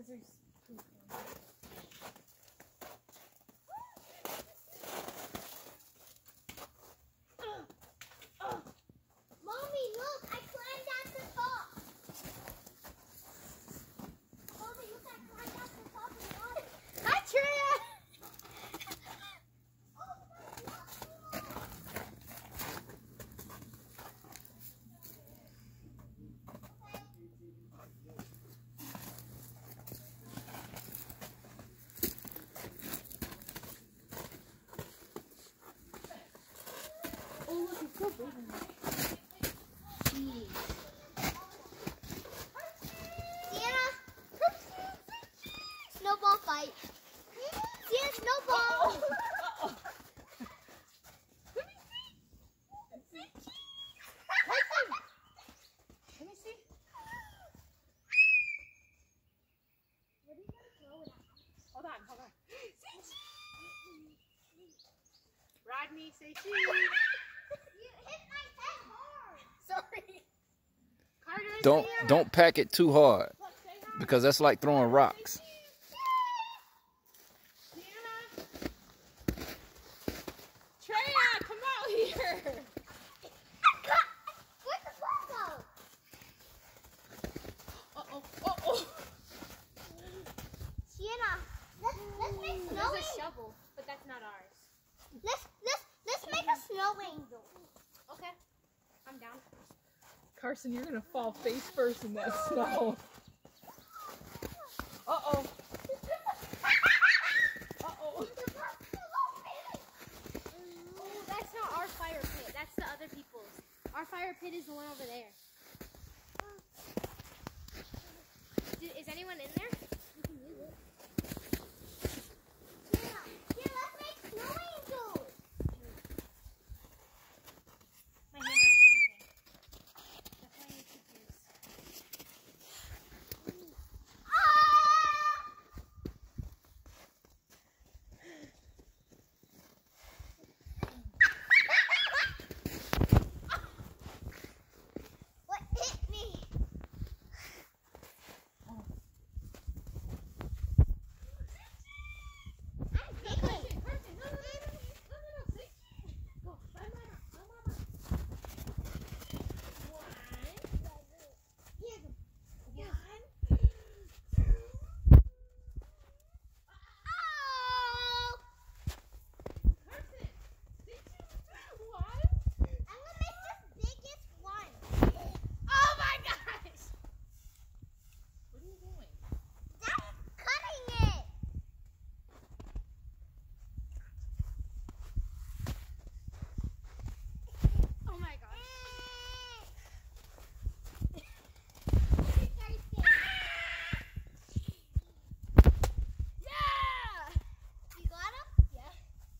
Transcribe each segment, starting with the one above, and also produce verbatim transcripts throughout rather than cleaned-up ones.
there's poop on it. Mommy, look! I climbed at the top. Mommy, look! I climbed at the top of the water. Hi, Tria! Oh, look, it's so big in there. Jeez. Sienna! Snowball fight. Sienna, snowball! Uh-oh. Let me see. Let me see. What are you gonna throw it at? Hold on, hold on. Say cheese. Rodney, say cheese. You hit my head hard. Sorry. Carter, Don't Sienna. don't pack it too hard Look, say hi. because that's like throwing rocks. Sienna. Treya, come out here. Where'd the ball go? Uh-oh, uh-oh. Sienna, let's let's make snow There's a angel. shovel, but that's not ours. Let's let's let's make a snow angel. Okay, I'm down. Carson, you're gonna fall face first in that snow. Uh-oh. Uh-oh. Oh, that's not our fire pit. That's the other people's. Our fire pit is the one over there. Did, is anyone in there? We can use it. Sienna, here, let's make snow angels. My hands are freezing. That's why I need tissues. Ah! What hit me? I'm giggling. Carson, no, no, no, no, no, no, no, say cheese. Go, by mama, by mama. One, Here, one, oh! Carson, say cheese. One. I'm gonna make the biggest one. Oh my gosh! What are you doing? That's cutting it. Oh my gosh. Yeah! You got him? Yeah.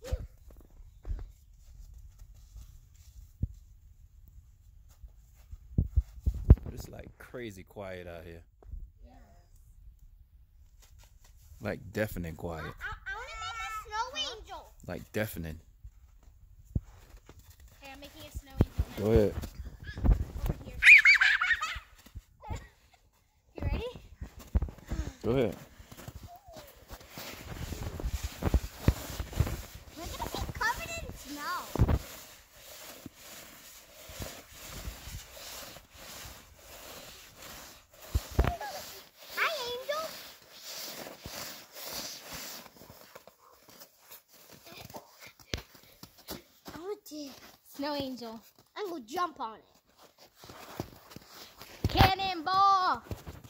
It's like crazy quiet out here. Like deafening I, quiet. I, I want to make a snow angel. Like deafening. Okay, I'm making a snow angel now. Go ahead. Over here. You ready? Go ahead. We're gonna be covered in snow. Hi, Angel. Oh dear. Snow angel. I'm gonna jump on it. Cannonball!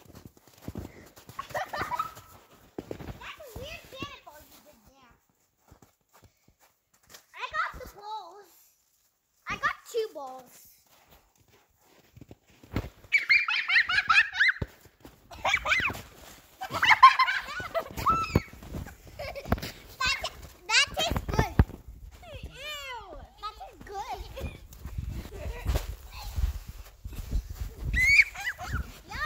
That's a weird cannonball you did there. I got the balls. I got two balls. that, that tastes good. Ew! That tastes good.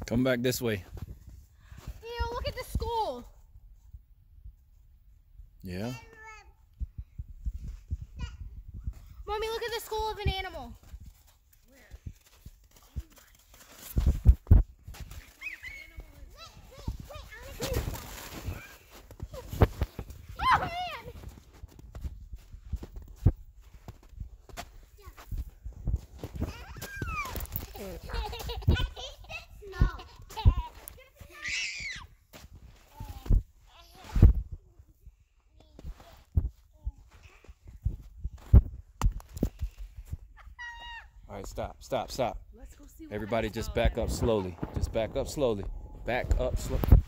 Come back this way. Ew, look at the school. Yeah. Mommy, look at the skull of an animal. Oh, man. All right, stop, stop, stop. Let's go see what Everybody happens. just back up slowly. Just back up slowly. Back up slowly.